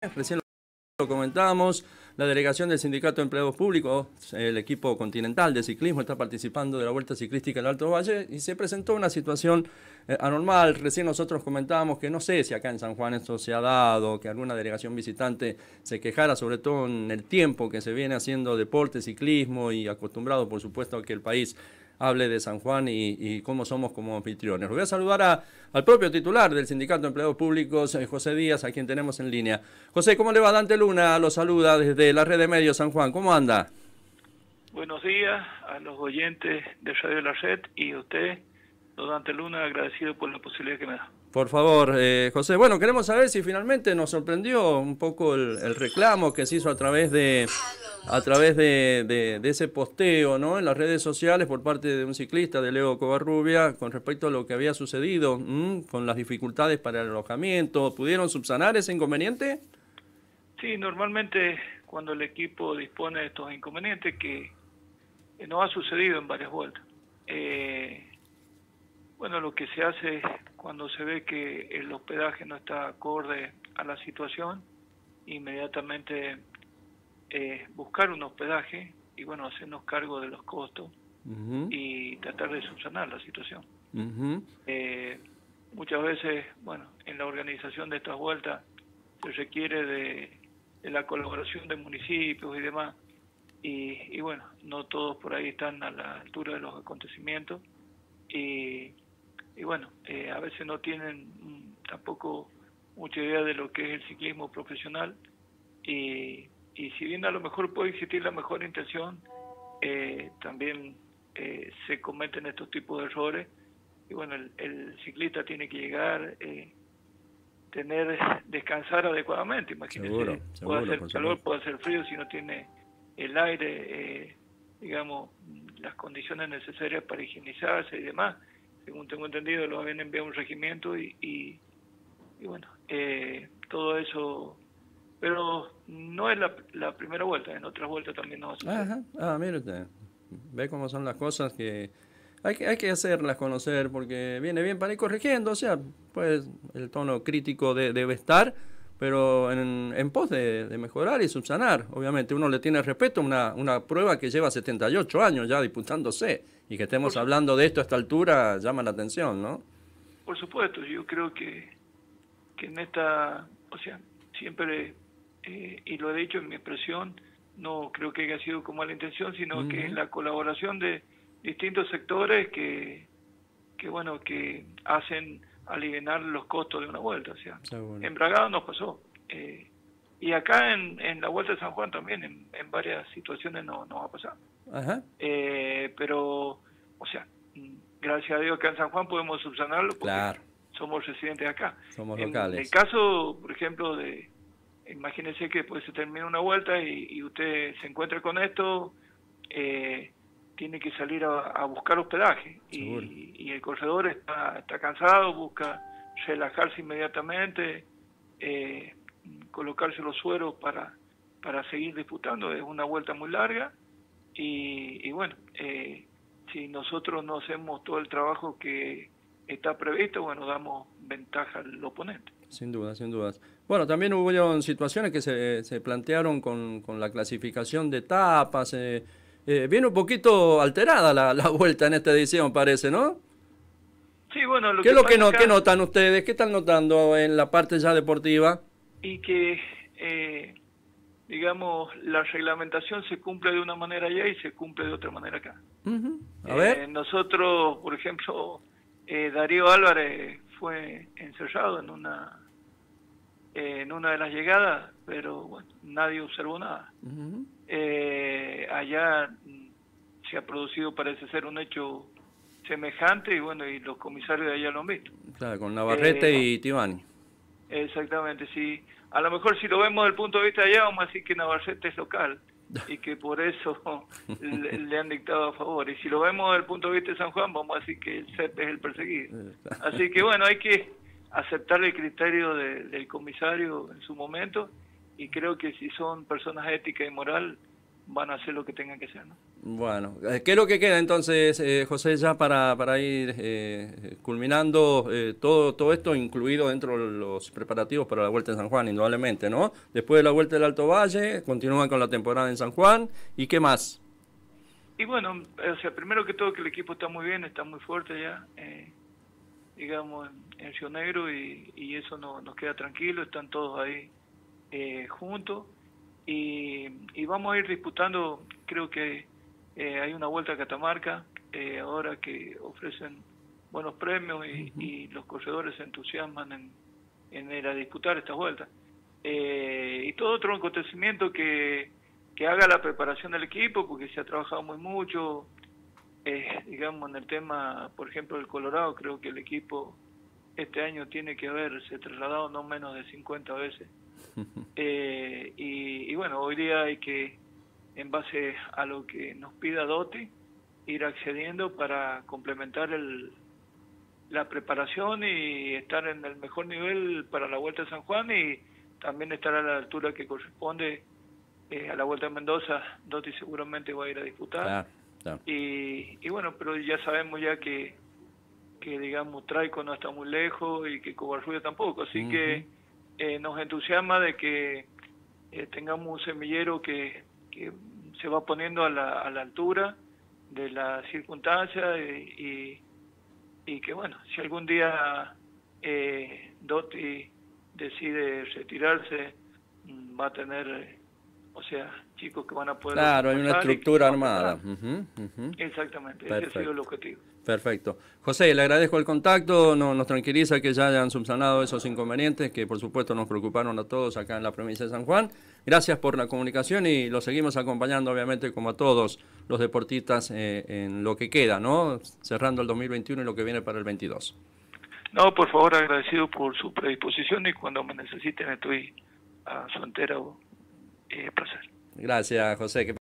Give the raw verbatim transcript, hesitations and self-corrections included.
Recién lo comentábamos, la delegación del Sindicato de Empleados Públicos, el equipo continental de ciclismo, está participando de la Vuelta Ciclística del Alto Valle y se presentó una situación eh, anormal. Recién nosotros comentábamos que no sé si acá en San Juan esto se ha dado, que alguna delegación visitante se quejara, sobre todo en el tiempo que se viene haciendo deporte, ciclismo y acostumbrado, por supuesto, a que el país hable de San Juan y, y cómo somos como anfitriones. Lo voy a saludar a, al propio titular del Sindicato de Empleados Públicos, eh, José Díaz, a quien tenemos en línea. José, ¿cómo le va? Dante Luna lo saluda desde la red de medios San Juan. ¿Cómo anda? Buenos días a los oyentes de Radio La Red y a usted, don Dante Luna, agradecido por la posibilidad que me da. Por favor, eh, José. Bueno, queremos saber si finalmente nos sorprendió un poco el, el reclamo que se hizo a través de a través de, de, de ese posteo, ¿no?, en las redes sociales por parte de un ciclista, de Leo Covarrubia, con respecto a lo que había sucedido, ¿m? con las dificultades para el alojamiento. ¿Pudieron subsanar ese inconveniente? Sí, normalmente cuando el equipo dispone de estos inconvenientes, que eh, nos ha sucedido en varias vueltas, eh, bueno, lo que se hace cuando se ve que el hospedaje no está acorde a la situación, inmediatamente eh, buscar un hospedaje y bueno, hacernos cargo de los costos uh-huh. y tratar de subsanar la situación. Uh-huh. eh, muchas veces, bueno, en la organización de estas vueltas se requiere de, de la colaboración de municipios y demás, y, y bueno, no todos por ahí están a la altura de los acontecimientos, y Y bueno, eh, a veces no tienen mm, tampoco mucha idea de lo que es el ciclismo profesional y, y si bien a lo mejor puede existir la mejor intención, eh, también eh, se cometen estos tipos de errores y bueno, el, el ciclista tiene que llegar, eh, tener, descansar adecuadamente, imagínese, seguro, seguro, puede hacer calor, puede hacer frío, si no tiene el aire, eh, digamos, las condiciones necesarias para higienizarse y demás. Según tengo entendido, lo habían enviado un regimiento y, y, y bueno, eh, todo eso, pero no es la, la primera vuelta, en otras vueltas también no va a suceder. Ajá. Ah, mire usted, ve cómo son las cosas que hay, que hay que hacerlas conocer porque viene bien para ir corrigiendo, o sea, pues el tono crítico de, debe estar, pero en, en pos de, de mejorar y subsanar. Obviamente uno le tiene respeto a una, una prueba que lleva setenta y ocho años ya disputándose. Y que estemos hablando de esto a esta altura llama la atención, ¿no? Por supuesto, yo creo que, que en esta, o sea, siempre, eh, y lo he dicho en mi expresión, no creo que haya sido con mala intención, sino uh-huh. que es la colaboración de distintos sectores que, que bueno, que hacen aliviar los costos de una vuelta. O sea, seguro. En Bragado nos pasó. Eh, y acá en, en la Vuelta de San Juan también, en, en varias situaciones no, no ha pasado. Ajá. Eh, pero, o sea, gracias a Dios que en San Juan podemos subsanarlo porque claro. somos residentes acá. Somos en locales. En el caso, por ejemplo, de, imagínense que pues se termina una vuelta y, y usted se encuentra con esto, eh, tiene que salir a, a buscar hospedaje y, y el corredor está, está cansado, busca relajarse inmediatamente, eh, colocarse los sueros para, para seguir disputando. Es una vuelta muy larga. Y, y bueno, eh, si nosotros no hacemos todo el trabajo que está previsto, bueno, damos ventaja al oponente. Sin duda, sin dudas. Bueno, también hubo situaciones que se, se plantearon con, con la clasificación de etapas. Eh, eh, viene un poquito alterada la, la vuelta en esta edición, parece, ¿no? Sí, bueno. Lo ¿Qué que es lo que no, acá, ¿qué notan ustedes? ¿Qué están notando en la parte ya deportiva? Y que... Eh, digamos, la reglamentación se cumple de una manera allá y se cumple de otra manera acá. Uh-huh. A eh, ver. Nosotros, por ejemplo, eh, Darío Álvarez fue encerrado en una eh, en una de las llegadas, pero bueno, nadie observó nada. Uh-huh. eh, allá se ha producido, parece ser, un hecho semejante y bueno, y los comisarios de allá lo han visto. Claro, con Navarrete eh, y Tibani. Exactamente, sí. A lo mejor si lo vemos desde el punto de vista de allá, vamos a decir que Navarrete es local y que por eso le, le han dictado a favor. Y si lo vemos desde el punto de vista de San Juan, vamos a decir que el C E P es el perseguido. Así que bueno, hay que aceptar el criterio de, del comisario en su momento y creo que si son personas éticas y moral, van a hacer lo que tengan que hacer, ¿no? Bueno, ¿qué es lo que queda entonces, eh, José, ya para, para ir eh, culminando eh, todo, todo esto, incluido dentro de los preparativos para la Vuelta en San Juan, indudablemente, ¿no? Después de la Vuelta del Alto Valle, continúan con la temporada en San Juan, ¿y qué más? Y bueno, o sea, primero que todo que el equipo está muy bien, está muy fuerte ya, eh, digamos, en, en Río Negro, y, y eso no, nos queda tranquilo, están todos ahí eh, juntos, y, y vamos a ir disputando, creo que eh, hay una Vuelta a Catamarca, eh, ahora que ofrecen buenos premios y, uh-huh. y los corredores se entusiasman en, en ir a disputar esta vuelta. Eh, y todo otro acontecimiento que que haga la preparación del equipo, porque se ha trabajado muy mucho, eh, digamos, en el tema, por ejemplo, del Colorado, creo que el equipo este año tiene que haberse trasladado no menos de cincuenta veces. Eh, y, y bueno, hoy día hay que, en base a lo que nos pida Dotti, ir accediendo para complementar el, la preparación y estar en el mejor nivel para la Vuelta a San Juan, y también estar a la altura que corresponde Eh, a la Vuelta a Mendoza. Dotti seguramente va a ir a disputar. Claro, claro. Y, y bueno, pero ya sabemos ya que, que digamos, Traico no está muy lejos y que Covarrubias tampoco, así uh-huh. que eh, nos entusiasma de que eh, tengamos un semillero que, que se va poniendo a la, a la altura de las circunstancias, y, y, y que bueno, si algún día eh, Dotti decide retirarse, va a tener... O sea, chicos que van a poder... Claro, hay una estructura armada. Uh-huh, uh-huh. Exactamente, Perfecto. ese ha sido el objetivo. Perfecto. José, le agradezco el contacto, no, nos tranquiliza que ya hayan subsanado esos inconvenientes que por supuesto nos preocuparon a todos acá en la provincia de San Juan. Gracias por la comunicación y lo seguimos acompañando obviamente como a todos los deportistas eh, en lo que queda, ¿no? Cerrando el dos mil veintiuno y lo que viene para el veintidós. No, por favor, agradecido por su predisposición, y cuando me necesiten estoy a su entera eh, placer. Gracias, José.